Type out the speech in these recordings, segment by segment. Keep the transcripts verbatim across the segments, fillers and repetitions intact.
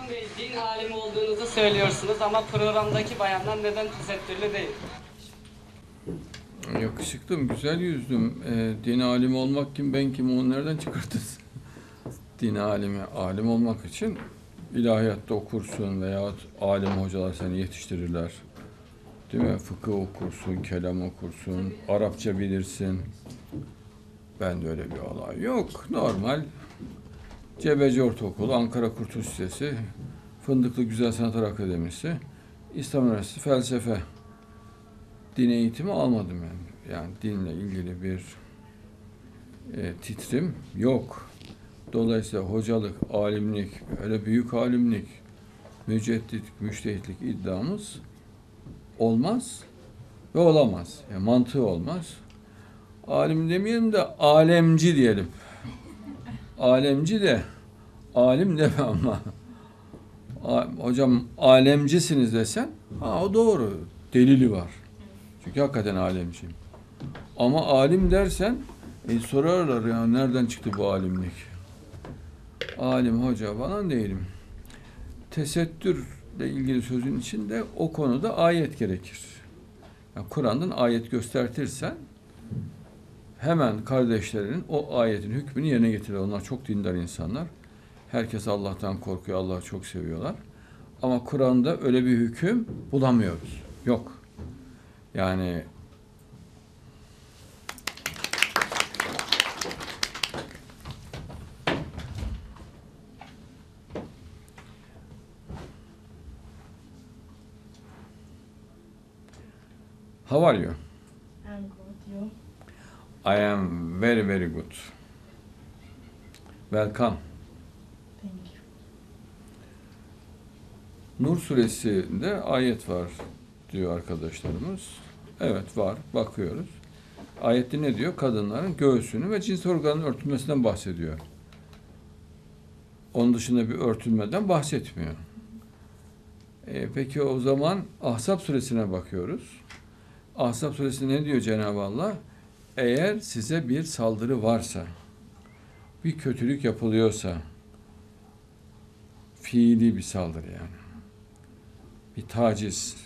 Osman Bey, din alimi olduğunuzu söylüyorsunuz ama programdaki bayanlar neden tesettürlü değil? Yakışıklım, güzel yüzlüm. E, din alimi olmak kim, ben kim, onu nereden çıkarttınız? Din alimi, alim olmak için ilahiyatta okursun veyahut alim hocalar seni yetiştirirler. Değil mi? Fıkıh okursun, kelam okursun, Arapça bilirsin. Ben de öyle bir olay yok. Normal Cebeci Ortaokulu, Ankara Kurtuluş Lisesi, Fındıklı Güzel Sanatlar Akademisi, İstanbul Üniversitesi Felsefe. Din eğitimi almadım yani. Yani dinle ilgili bir e, titrim yok. Dolayısıyla hocalık, alimlik, öyle büyük alimlik, müceddit, müştehitlik iddiamız olmaz ve olamaz. Yani mantığı olmaz. Alim demeyelim de alemci diyelim. Alemci de alim deme ama. A, hocam alemcisiniz desen, ha o doğru. Delili var. Çünkü hakikaten alemciyim. Ama alim dersen e, sorarlar ya nereden çıktı bu alimlik? Alim hoca falan değilim. Tesettürle ilgili sözün içinde o konuda ayet gerekir. Yani Kur'an'dan ayet göstertirsen hemen kardeşlerinin o ayetin hükmünü yerine getirir. Onlar çok dindar insanlar. Herkes Allah'tan korkuyor, Allah'ı çok seviyorlar. Ama Kur'an'da öyle bir hüküm bulamıyoruz. Yok. Yani how are you? I'm good, you? I am very very good. Welcome. Thank you. Nur suresinde ayet var diyor arkadaşlarımız. Evet var, bakıyoruz. Ayette ne diyor? Kadınların göğsünü ve cins organının örtülmesinden bahsediyor. Onun dışında bir örtülmeden bahsetmiyor. E, peki o zaman Ahzab suresine bakıyoruz. Ahzab suresinde ne diyor Cenab-ı Allah? Eğer size bir saldırı varsa, bir kötülük yapılıyorsa, fiili bir saldırı yani, bir taciz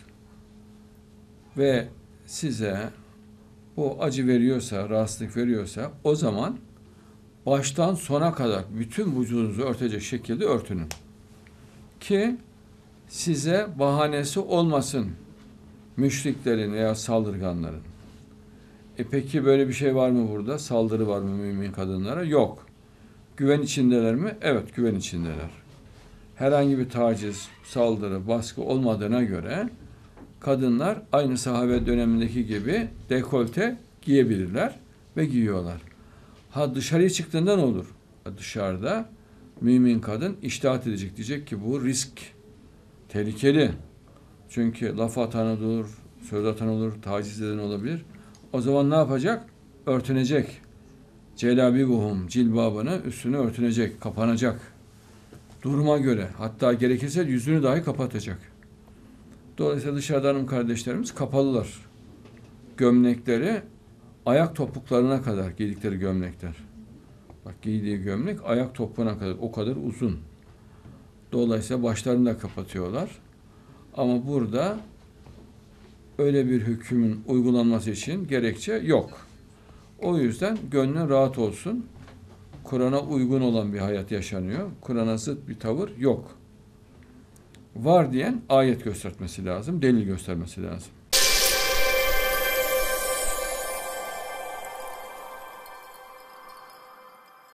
ve size bu acı veriyorsa, rahatsızlık veriyorsa, o zaman baştan sona kadar bütün vücudunuzu örtecek şekilde örtünün. Ki size bahanesi olmasın müşriklerin veya saldırganların. E peki böyle bir şey var mı burada? Saldırı var mı mümin kadınlara? Yok. Güven içindeler mi? Evet, güven içindeler. Herhangi bir taciz, saldırı, baskı olmadığına göre kadınlar aynı sahabe dönemindeki gibi dekolte giyebilirler ve giyiyorlar. Ha dışarıya çıktığında ne olur? Dışarıda mümin kadın iştahat edecek, diyecek ki bu risk, tehlikeli. Çünkü laf atan olur, söz atan olur, taciz eden olabilir. O zaman ne yapacak? Örtünecek. Celabibuhum, cilbabını üstüne örtünecek, kapanacak. Duruma göre, hatta gerekirse yüzünü dahi kapatacak. Dolayısıyla dışarıda hanım kardeşlerimiz kapalılar. Gömlekleri ayak topuklarına kadar giydikleri gömlekler. Bak giydiği gömlek ayak topuğuna kadar, o kadar uzun. Dolayısıyla başlarını da kapatıyorlar. Ama burada öyle bir hükmün uygulanması için gerekçe yok. O yüzden gönlün rahat olsun. Kur'an'a uygun olan bir hayat yaşanıyor. Kur'an'a zıt bir tavır yok. Var diyen ayet göstermesi lazım, delil göstermesi lazım.